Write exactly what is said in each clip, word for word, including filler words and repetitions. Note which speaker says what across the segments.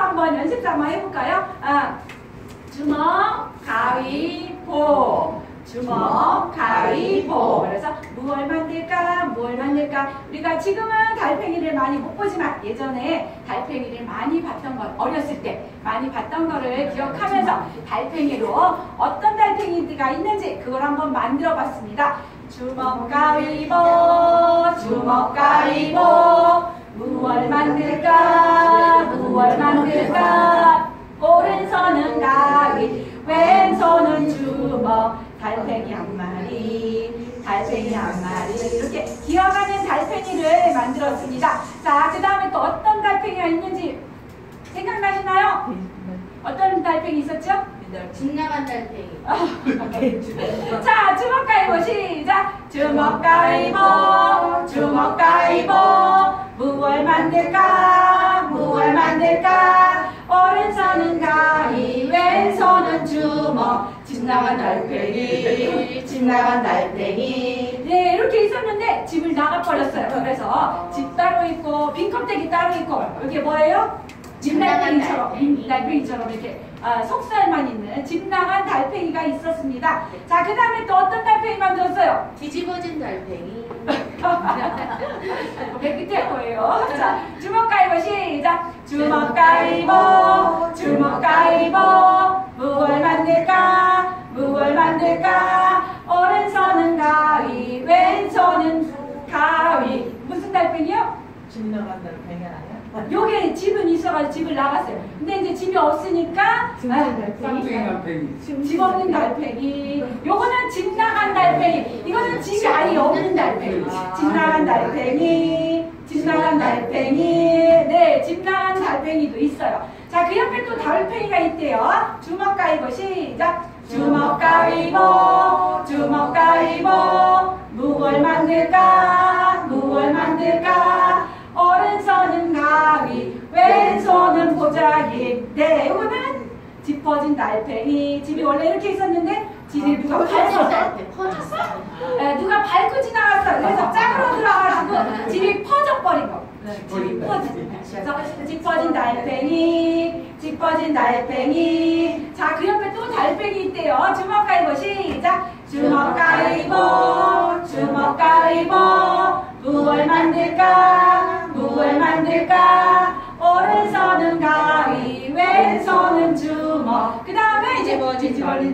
Speaker 1: 한번 연습 삼아 해볼까요? 아, 주먹, 가위보. 주먹, 가위보. 그래서 무얼 만들까, 무얼 만들까. 우리가 지금은 달팽이를 많이 못 보지만 예전에 달팽이를 많이 봤던 것, 어렸을 때 많이 봤던 거를 기억하면서 달팽이로 어떤 달팽이가 있는지 그걸 한번 만들어 봤습니다. 주먹, 가위보, 주먹, 가위보. 무얼 만들까, 무얼 만들까. 오른손은 가위, 왼손은 주먹. 달팽이 한 마리, 달팽이 한 마리. 이렇게 기어가는 달팽이를 만들었습니다. 자, 그 다음에 또 어떤 달팽이가 있는지 생각나시나요? 어떤 달팽이 있었죠?
Speaker 2: 집 나간 달팽이.
Speaker 1: 자, 주먹 가위보 시작! 주먹 가위보, 주먹 가위보. 무얼 만들까, 무얼 만들까. 오른손은 가위, 왼손은 주먹. 집 나간 달팽이, 집 나간 달팽이. 네, 이렇게 있었는데 집을 나가버렸어요. 그래서 집 따로 있고 빈 껍데기 따로 있고. 이게 뭐예요? 집 달팽이처럼, 달팽이처럼 이렇게 아, 속살만 있는 집 나간 달팽이가 있었습니다. 자, 그 다음에 또 어떤 달팽이 만들었어요?
Speaker 2: 뒤집어진 달팽이.
Speaker 1: 맨 끝에 거예요. 자, 주먹 가위보 시작! 주먹 가위보, 주먹 가위보. 무얼 만들까, 무얼 만들까. 오른손은 가위, 왼손은 가위. 무슨 달팽이요?
Speaker 3: 집 나간 달팽이 아니야?
Speaker 1: 요게 집은 있어가지고 집을 나갔어요. 근데 이제 집이 없으니까
Speaker 4: 쌍둥이 달팽이.
Speaker 1: 집 없는 달팽이. 요거는 집 나간 달팽이. 이거는 집이 아예 없는 달팽이. 집 나간 달팽이. 집 나간 달팽이. 네, 집 나간 달팽이도 있어요. 자, 그 옆에 또 달팽이가 있대요. 주먹 가위보 시작! 주먹 가위보, 주먹 가위보. 무얼 만들까, 무얼 만들까. 오른손은 가위, 왼손은 보자기. 네, 이거는 짚어진 달팽이. 집이 원래 이렇게 있었는데 집이 누가 밟았어.
Speaker 2: 퍼졌어.
Speaker 1: 네, 누가 밟고 지나갔어. 그래서 짝으로 들어가가지고 집이 퍼져버린 거. 집이 퍼진. 그래서 짚어진 달팽이, 짚어진 달팽이. 자, 그 옆에 또 달팽이 있대요. 주먹 가위보 시작! 주먹 가위보, 주먹 가위보. 무얼 만들까, 무얼 만들까. 오른손은 가위, 왼손은 주먹. 그 다음에 이제 뭐 뒤집어진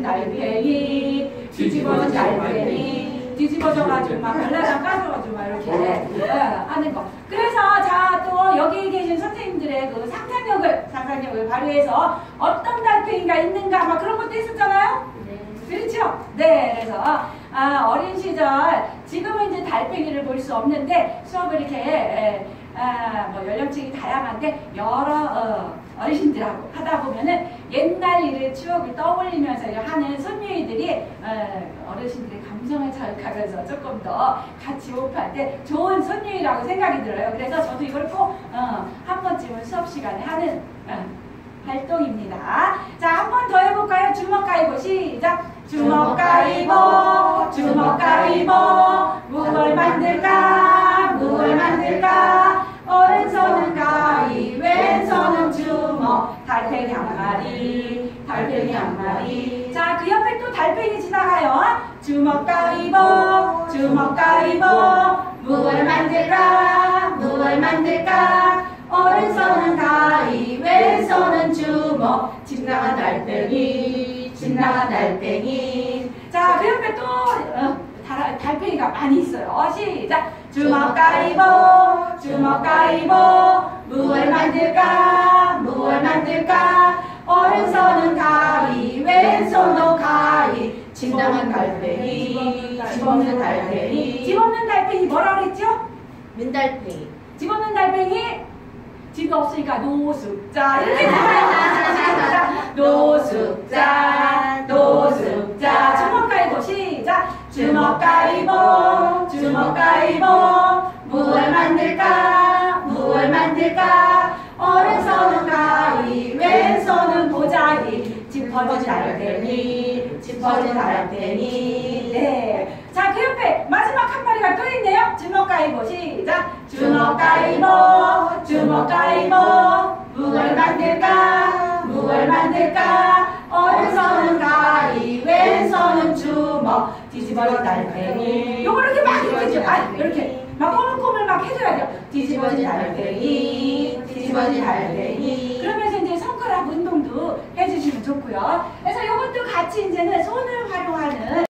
Speaker 1: 달팽이, 뒤집어진 달팽이. 뒤집어져가지고 막 발라당 까져가지고 막 이렇게 네, 하는 거. 그래서 자, 또 여기 계신 선생님들의 그 상상력을 상상력을 발휘해서 어떤 달팽이가 있는가 막 그런 것도 있었잖아요. 네. 그렇죠? 네, 그래서 아, 어린 시절 지금은 이제 달팽이를 볼 수 없는데 수업을 이렇게 에, 아, 뭐 연령층이 다양한데 여러 어, 어르신들하고 하다 보면은 옛날 일의 추억을 떠올리면서 하는 손녀들이 어, 어르신들의 감성을 자극하면서 조금 더 같이 호흡할 때 좋은 손녀라고 생각이 들어요. 그래서 저도 이걸 꼭 어, 한 번쯤은 수업 시간에 하는 어, 활동입니다. 자, 한 번 더 해볼까요? 주먹 가위보 시작! 주먹 가위보, 주먹 가위보. 무얼 만들까, 무얼 만들까. 오른손은 가위, 왼손은 주먹. 달팽이 한 마리, 달팽이 한 마리. 자, 그 옆에 또 달팽이 지나가요. 주먹 가위보, 주먹 가위보. 무얼 만들까, 무얼 만들까. 오른손은 가위, 왼손은 주먹. 집 나간 달팽이, 집 나간 달팽이. 자, 그 옆에 또 어, 달, 달팽이가 많이 있어요. 시작! 주먹 가위보, 주먹 가위보. 무얼 만들까, 무얼 만들까. 오른손은 가위, 왼손도 가위. 집 나간 달팽이, 집 없는 달팽이. 집 없는 달팽이 뭐라 그랬죠?
Speaker 2: 민달팽이.
Speaker 1: 집 없는 달팽이. 집이 없으니까 노숙자. 이렇게 나와요. 노숙자, 노숙자. 주먹 가위보 시작! 주먹 가위보, 주먹 가위보. 무얼 만들까, 무얼 만들까. 오른손은 가위, 왼손은 보자기. 짚어진 달팽이, 짚어진 달팽이. 네. 자, 그 옆에 마지막 한 마리가 또 있네요. 주먹 가위보 시작! 주먹 가위보, 주먹 가위보. 무얼 만들까, 있을까? 오른손은 가위, 왼손은 주먹, 뒤집어진 달팽이. 요거 이렇게 막 이렇게, 아, 이렇게 막 꼬물꼬물 막 해줘야 돼요. 뒤집어진 달팽이, 뒤집어진 달팽이. 그러면서 이제 손가락 운동도 해주시면 좋고요. 그래서 이것도 같이 이제는 손을 활용하는